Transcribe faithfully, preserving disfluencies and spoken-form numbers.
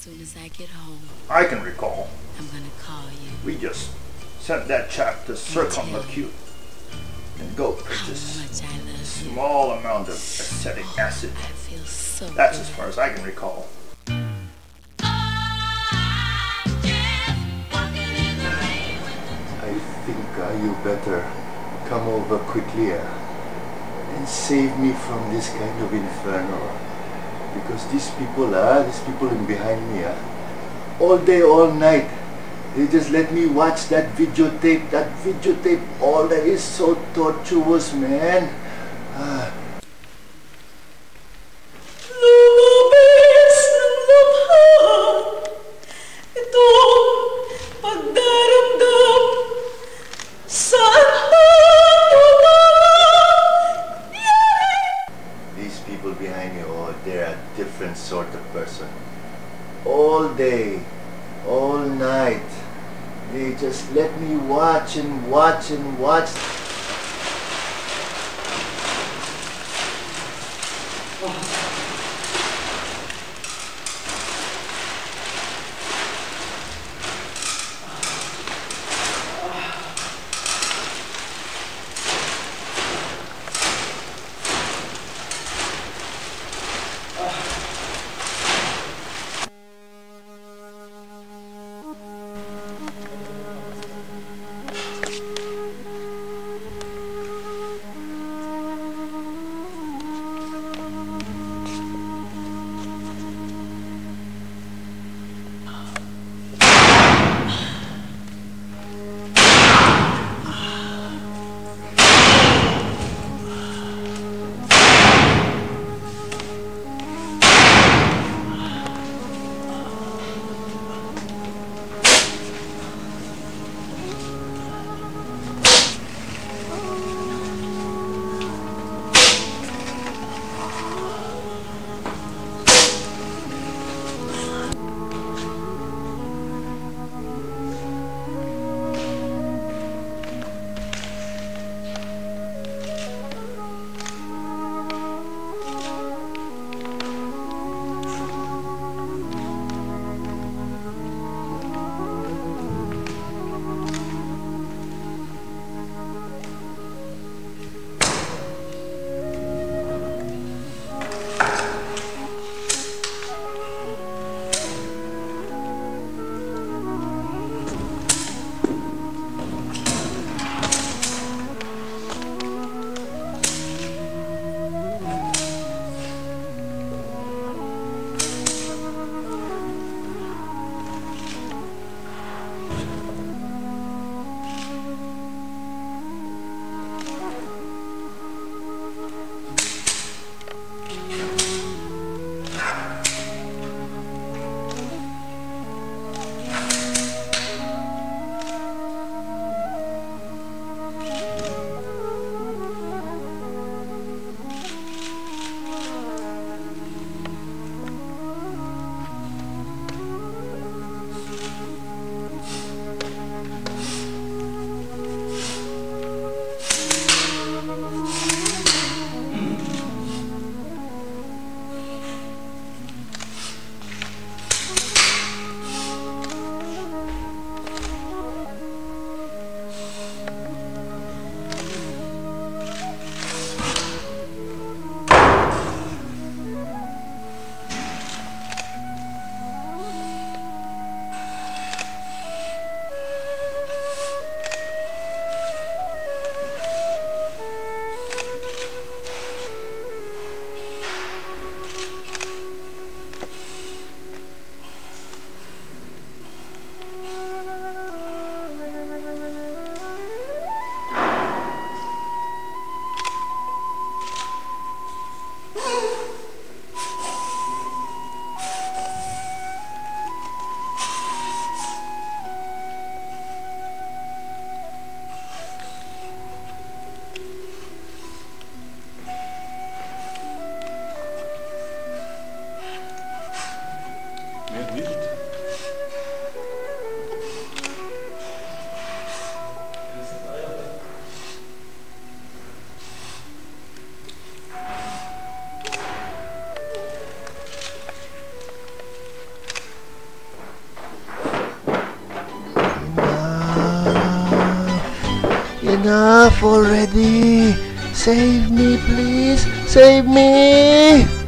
soon as I get home, I can recall. I'm gonna call you. We just sent that chap to circumlocute and go purchase How much I a love you. small amount of acetic acid. I feel so That's good. as far as I can recall. I think uh, you better come over quickly uh, and save me from this kind of inferno. Because these people, uh, these people in behind me, uh, all day, all night, they just let me watch that videotape. That videotape, all that is so tortuous, man. Uh, Lumabas ng labhan itong pagdaramdam saan These people behind you, oh, they're a different sort of person. All day, all night, they just let me watch and watch and watch. Enough already! Save me, please! Save me!